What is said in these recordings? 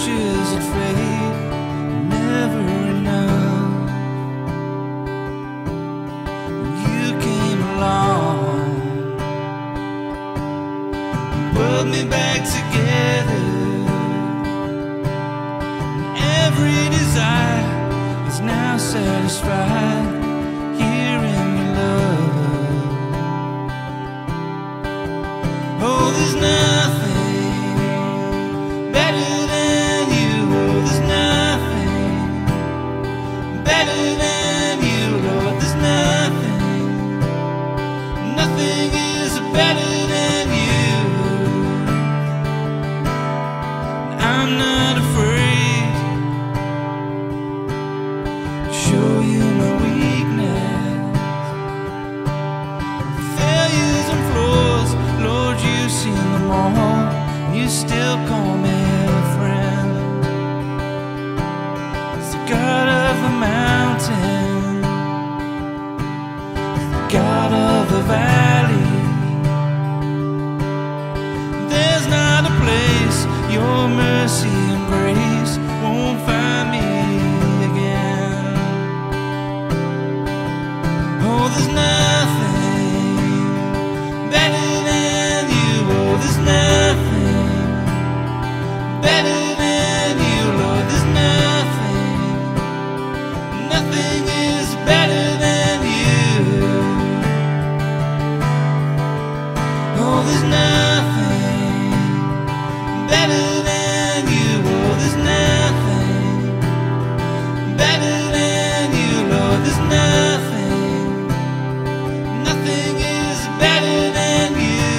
ashes that fade, never enough. When you came along, put me back together. Every desire is now satisfied here in your love. Oh, there's nothing better than you. Oh, there's nothing better than you. Lord, there's nothing, nothing is better than you. I'm not afraid to show you my weakness, failures and flaws. Lord, you've seen them all, you still call me a friend. It's the God of the mountain, it's the God of the valley. There's not a place your mercy and grace won't find me again. Oh, there's nothing better than you. Oh, there's nothing better than you. Lord, there's nothing, nothing is better than you. Oh, there's nothing better than you. Oh, there's nothing better than you. Lord, there's nothing, nothing is better than you.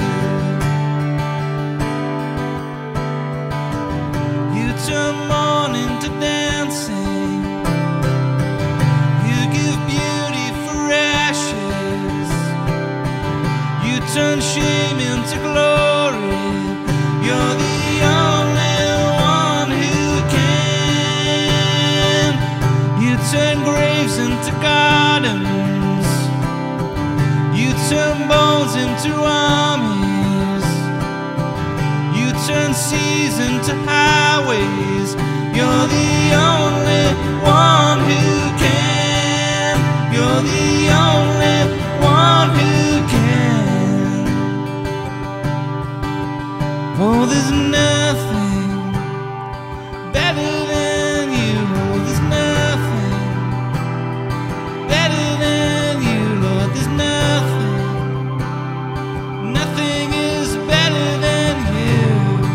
You turn mourning to dancing, you give beauty for ashes, you turn shame into glory. You're the only one who can. You turn graves into gardens, you turn bones into armies, you turn seas into highways. You're the only one who can. You're the only one who can. Oh, there's nothing better than you. Oh, there's nothing better than you. Lord, there's nothing, nothing is better than you.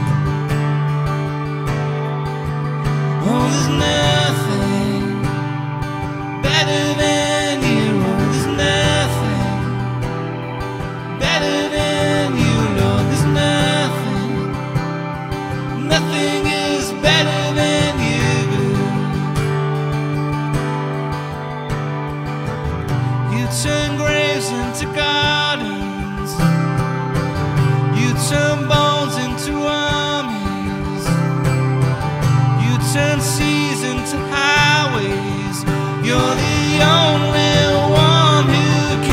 Oh, there's nothing better than you. Oh, there's nothing better than you. Lord, there's nothing, nothing is better than you. You turn graves into gardens, you turn bones into armies, you turn seas into highways. You're the only one who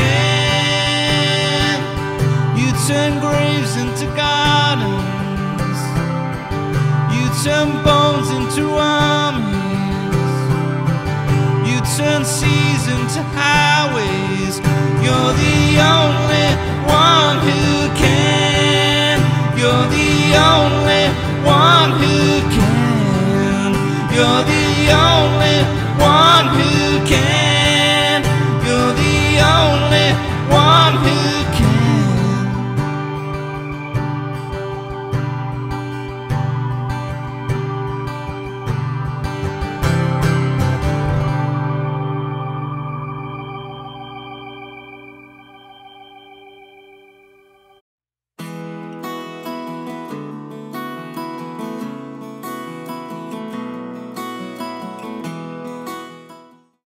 can. You turn graves into gardens, you turn bones into armies, you turn seas into highways. You're the